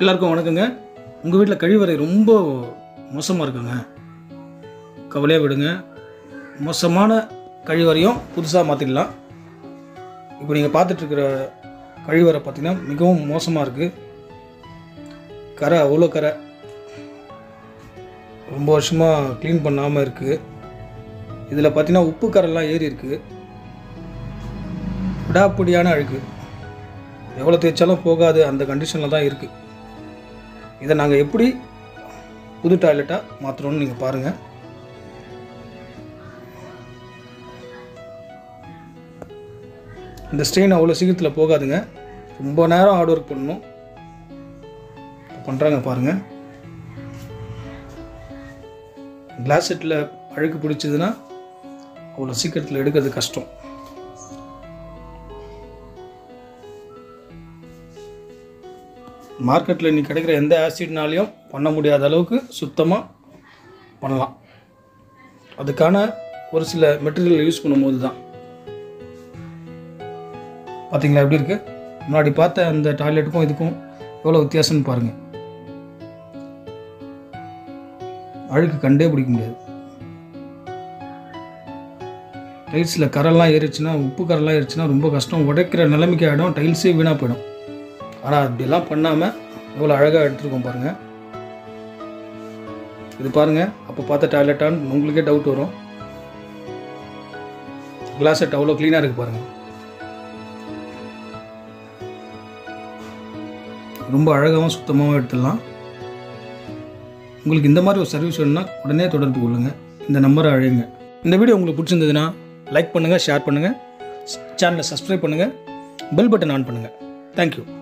எல்லாருக்கும் வணக்கங்க. உங்கள் வீட்டில் கழிவறை ரொம்ப மோசமாக இருக்குங்க, கவலையாக விடுங்க. மோசமான கழிவறையும் புதுசாக மாற்றிடலாம். இப்போ நீங்கள் பார்த்துட்ருக்கிற கழிவறை பார்த்திங்கன்னா மிகவும் மோசமாக இருக்குது. கரை அவ்வளோ கரை, ரொம்ப வருஷமாக க்ளீன் பண்ணாமல் இருக்குது. இதில் பார்த்திங்கன்னா உப்பு கரெல்லாம் ஏறி இருக்குது. விடாப்பிடியான அழுக்கு, எவ்வளோ தேய்ச்சாலும் போகாது, அந்த கண்டிஷனில் தான் இருக்குது. இதை நாங்கள் எப்படி புது டாய்லெட்டாக மாற்றுறோன்னு நீங்கள் பாருங்கள். இந்த ஸ்ட்ரெயின் அவ்வளோ சீக்கிரத்தில் போகாதுங்க, ரொம்ப நேரம் ஹார்ட் ஒர்க் பண்ணணும். பண்ணுறாங்க பாருங்கள். கிளாஸ் செட்டில் அழுக்கு பிடிச்சதுன்னா அவ்வளோ சீக்கிரத்தில் எடுக்கிறது கஷ்டம். மார்க்கெட்டில் இன்றைக்கி கிடைக்கிற எந்த ஆசிட்னாலையும் பண்ண முடியாத அளவுக்கு சுத்தமாக பண்ணலாம். அதுக்கான ஒரு சில மெட்டீரியல் யூஸ் பண்ணும்போது தான். பார்த்தீங்களா எப்படி இருக்குது? முன்னாடி பார்த்த அந்த டாய்லெட்டுக்கும் இதுக்கும் எவ்வளோ வித்தியாசம்னு பாருங்கள். அழுக்கு கண்டே பிடிக்க முடியாது. டைல்ஸில் கரெல்லாம் ஏறிச்சுன்னா, உப்பு கரெல்லாம் ஏறிச்சுன்னா ரொம்ப கஷ்டம். உடைக்கிற நிலைமைக்கு ஆகிடும், டைல்ஸே வீணாக போயிடும். ஆனால் அப்படிலாம் பண்ணாமல் எவ்வளோ அழகாக எடுத்துருக்கோம் பாருங்கள். இது பாருங்கள், அப்போ பார்த்த டாய்லெட்டான்னு உங்களுக்கே டவுட் வரும். கிளாஸ் செட் அவ்வளோ க்ளீனாக இருக்குது பாருங்கள். ரொம்ப அழகாகவும் சுத்தமாகவும் எடுத்துடலாம். உங்களுக்கு இந்த மாதிரி ஒரு சர்வீஸ் வேணும்னா உடனே தொடர்பு கொள்ளுங்கள், இந்த நம்பரை அழையுங்க. இந்த வீடியோ உங்களுக்கு பிடிச்சிருந்ததுன்னா லைக் பண்ணுங்கள், ஷேர் பண்ணுங்கள், சேனலை சப்ஸ்கிரைப் பண்ணுங்கள், பெல் பட்டன் ஆன் பண்ணுங்கள். தேங்க்யூ.